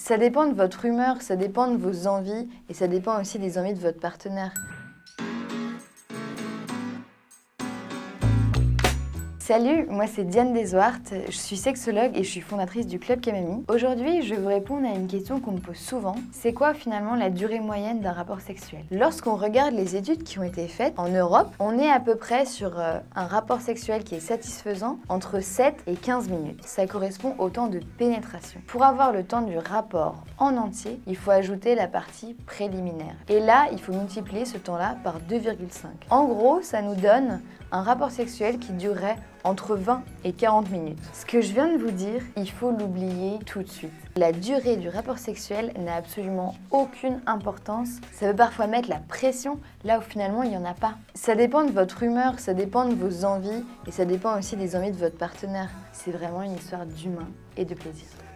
Ça dépend de votre humeur, ça dépend de vos envies et ça dépend aussi des envies de votre partenaire. Salut, moi c'est Diane Deswart, je suis sexologue et je suis fondatrice du Club Camami. Aujourd'hui, je vais vous répondre à une question qu'on me pose souvent. C'est quoi finalement la durée moyenne d'un rapport sexuel? Lorsqu'on regarde les études qui ont été faites en Europe, on est à peu près sur un rapport sexuel qui est satisfaisant entre 7 et 15 minutes. Ça correspond au temps de pénétration. Pour avoir le temps du rapport en entier, il faut ajouter la partie préliminaire. Et là, il faut multiplier ce temps-là par 2,5. En gros, ça nous donne un rapport sexuel qui durerait entre 20 et 40 minutes. Ce que je viens de vous dire, il faut l'oublier tout de suite. La durée du rapport sexuel n'a absolument aucune importance. Ça peut parfois mettre la pression là où finalement il n'y en a pas. Ça dépend de votre humeur, ça dépend de vos envies et ça dépend aussi des envies de votre partenaire. C'est vraiment une histoire d'humain et de plaisir.